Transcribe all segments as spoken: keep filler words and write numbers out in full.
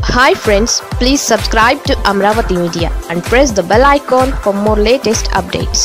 Hi friends, please subscribe to Amravati Media and press the bell icon for more latest updates.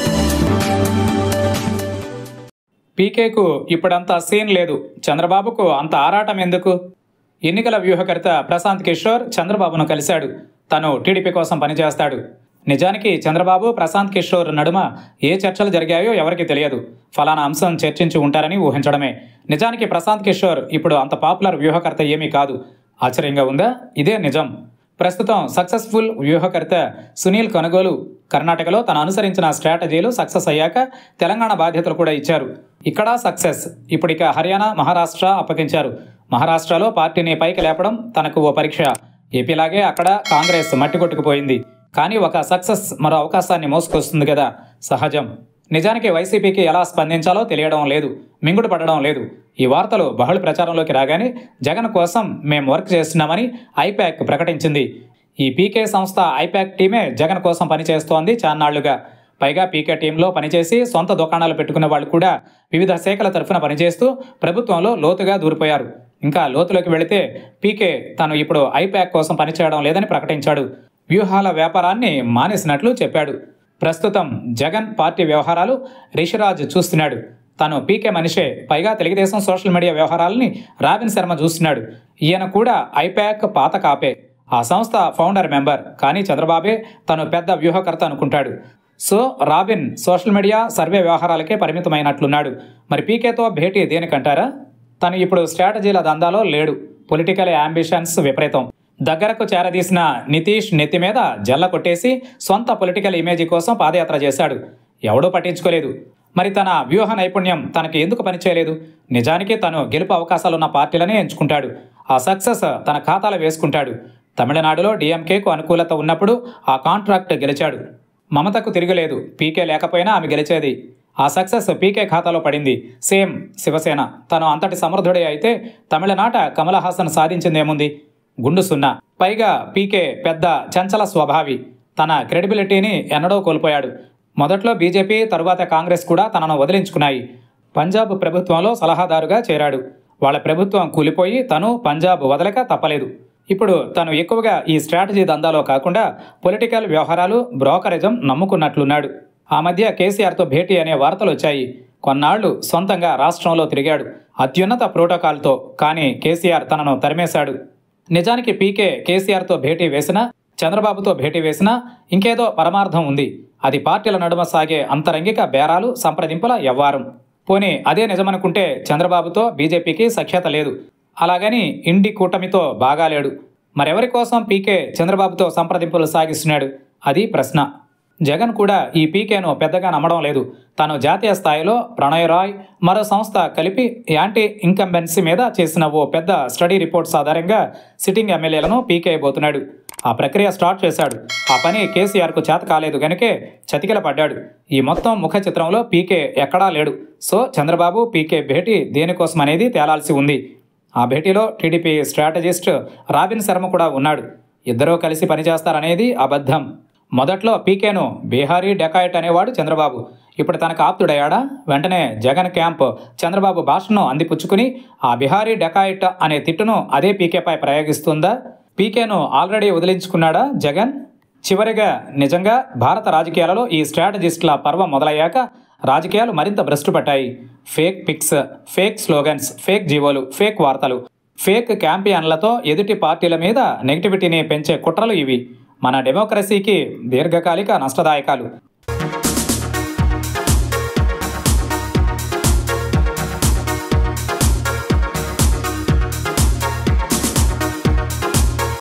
పీకేకు ఇప్పుడంత scene లేదు, చంద్రబాబుకు అంత ఆరాటం ఎందుకు? ఎన్నికల వ్యూహకర్త ప్రశాంత్ కిషోర్ చంద్రబాబును కలిశాడు. తను టీడీపీ కోసం పనిచేస్తాడు. నిజానికి చంద్రబాబు ప్రశాంత్ కిషోర్ నడుమ ఏ చర్చలు జరిగాయో ఎవరికి తెలియదు. ఫలానా అంశం చర్చించి ఉంటారని ఊహించడమే. నిజానికి ప్రశాంత్ కిషోర్ ఇప్పుడు అంత పాపులర్ వ్యూహకర్త ఏమీ కాదు. ఆశ్చర్యంగా ఉందా? ఇదే నిజం. ప్రస్తుతం సక్సెస్ఫుల్ వ్యూహకర్త సునీల్ కనుగోలు కర్ణాటకలో తను అనుసరించిన స్ట్రాటజీలు సక్సెస్ అయ్యాక తెలంగాణ బాధ్యతలు కూడా ఇచ్చారు. ఇక్కడ సక్సెస్. ఇప్పుడిక హర్యానా, మహారాష్ట్ర అప్పగించారు. మహారాష్ట్రలో పార్టీని పైకి లేపడం తనకు ఓ పరీక్ష. ఏపీలాగే అక్కడ కాంగ్రెస్ మట్టి కొట్టుకుపోయింది. కానీ ఒక సక్సెస్ మరో అవకాశాన్ని మోసుకొస్తుంది కదా, సహజం. నిజానికి వైసీపీకి ఎలా స్పందించాలో తెలియడం లేదు, మింగుడు పడడం లేదు. ఈ వార్తలు బహుళ ప్రచారంలోకి రాగానే జగన్ కోసం మేం వర్క్ చేస్తున్నామని ఐపాక్ ప్రకటించింది. ఈ పీకే సంస్థ ఐపాక్ టీమే జగన్ కోసం పనిచేస్తోంది చాన్నాళ్లుగా. పైగా పీకే టీంలో పనిచేసి సొంత దుకాణాలు పెట్టుకున్న వాళ్ళు కూడా వివిధ శాఖల తరఫున పనిచేస్తూ ప్రభుత్వంలో లోతుగా దూరిపోయారు. ఇంకా లోతులోకి వెళితే పీకే తను ఇప్పుడు ఐపాక్ కోసం పనిచేయడం లేదని ప్రకటించాడు. వ్యూహాల వ్యాపారాన్ని మానేసినట్లు చెప్పాడు. ప్రస్తుతం జగన్ పార్టీ వ్యవహారాలు రిషిరాజ్ చూస్తున్నాడు. తను పీకే మనిషే. పైగా తెలుగుదేశం సోషల్ మీడియా వ్యవహారాలని రాబిన్ శర్మ చూస్తున్నాడు. ఈయన కూడా ఐపాక్ పాత కాపే. ఆ సంస్థ ఫౌండర్ మెంబర్. కానీ చంద్రబాబే తను పెద్ద వ్యూహకర్త అనుకుంటాడు. So Robin social media survey వ్యవహారాలకే పరిమితమైనట్లున్నాడు. మరి పీకేతో భేటీ దేనికంటారా? తను ఇప్పుడు స్ట్రాటజీల దందాలో లేడు. పొలిటికల్ యాంబిషన్స్ విపరీతం. దగ్గరకు చేరదీసిన నితీష్ నెత్తి మీద జల్ల కొట్టేసి సొంత పొలిటికల్ ఇమేజీ కోసం పాదయాత్ర చేశాడు. ఎవడూ పట్టించుకోలేదు. మరి తన వ్యూహ నైపుణ్యం తనకి ఎందుకు పనిచేయలేదు? నిజానికి తను గెలుపు అవకాశాలున్న పార్టీలనే ఎంచుకుంటాడు. ఆ సక్సెస్ తన ఖాతాలో వేసుకుంటాడు. తమిళనాడులో డీఎంకేకు అనుకూలత ఉన్నప్పుడు ఆ కాంట్రాక్ట్ గెలిచాడు. మమతకు తిరగలేదు. పీకే లేకపోయినా ఆమె గెలిచేది. ఆ సక్సెస్ పీకే ఖాతాలో పడింది. సేమ్ శివసేన. తను అంతటి సమర్థుడే అయితే తమిళనాట కమల్ హాసన్ సాధించిందేముంది? గుండు సున్నా. పైగా పీకే పెద్ద చంచల స్వభావి. తన క్రెడిబిలిటీని ఎన్నడో కోల్పోయాడు. మొదట్లో బీజేపీ, తరువాత కాంగ్రెస్ కూడా తనను వదిలించుకున్నాయి. పంజాబ్ ప్రభుత్వంలో సలహాదారుగా చేరాడు. వాళ్ళ ప్రభుత్వం కూలిపోయి తను పంజాబ్ వదలక తప్పలేదు. ఇప్పుడు తను ఎక్కువగా ఈ స్ట్రాటజీ దందాలో కాకుండా పొలిటికల్ వ్యవహారాలు, బ్రోకరిజం నమ్ముకున్నట్లున్నాడు. ఆ మధ్య కేసీఆర్తో భేటీ అనే వార్తలు వచ్చాయి. కొన్నాళ్లు సొంతంగా రాష్ట్రంలో తిరిగాడు అత్యున్నత ప్రోటోకాల్తో. కానీ కేసీఆర్ తనను తరిమేశాడు. నిజానికి పీకే కేసీఆర్తో భేటీ వేసినా, చంద్రబాబుతో భేటీ వేసినా ఇంకేదో పరమార్థం ఉంది. అది పార్టీల నడుమ సాగే అంతరంగిక బేరాలు, సంప్రదింపుల వ్యవహారం. పోనీ అదే నిజమనుకుంటే చంద్రబాబుతో బీజేపీకి సఖ్యత లేదు. అలాగని ఇండి కూటమితో బాగాలేడు. మరెవరి కోసం పీకే చంద్రబాబుతో సంప్రదింపులు సాగిస్తున్నాడు? అది ప్రశ్న. జగన్ కూడా ఈ పీకేను పెద్దగా నమ్మడం లేదు. తాను జాతీయ స్థాయిలో ప్రణయ్ రాయ్, మరో సంస్థ కలిపి యాంటీ ఇన్కంబెన్సీ మీద చేసిన ఓ పెద్ద స్టడీ రిపోర్ట్స్ ఆధారంగా సిట్టింగ్ ఎమ్మెల్యేలను పీకేయబోతున్నాడు. ఆ ప్రక్రియ స్టార్ట్ చేశాడు. ఆ పని కేసీఆర్కు చేత కాలేదు గనుకే చతికిల పడ్డాడు. ఈ మొత్తం ముఖ చిత్రంలో పీకే ఎక్కడా లేడు. సో చంద్రబాబు పీకే భేటీ దేనికోసం అనేది తేలాల్సి ఉంది. ఆ భేటీలో టీడీపీ స్ట్రాటజిస్ట్ రాబిన్ శర్మ కూడా ఉన్నాడు. ఇద్దరూ కలిసి పనిచేస్తారనేది అబద్ధం. మొదట్లో పీకేను బీహారీ డెకాయిట్ అనేవాడు చంద్రబాబు. ఇప్పుడు తనకు ఆప్తుడయ్యాడా? వెంటనే జగన్ క్యాంప్ చంద్రబాబు భాషను అందిపుచ్చుకుని ఆ బిహారీ డెకాయిట్ అనే తిట్టును అదే పీకేపై ప్రయోగిస్తుందా? పీకేను ఆల్రెడీ వదిలించుకున్నాడా జగన్? చివరిగా నిజంగా భారత రాజకీయాలలో ఈ స్ట్రాటజిస్టుల పర్వం మొదలయ్యాక రాజకీయాలు మరింత భ్రష్టు పట్టాయి. Fake pics, fake slogans, fake జీవోలు, ఫేక్ వార్తలు, ఫేక్ క్యాంపియన్లతో ఎదుటి పార్టీల మీద నెగిటివిటీని పెంచే కుట్రలు ఇవి మన డెమోక్రసీకి దీర్ఘకాలిక నష్టదాయకాలు.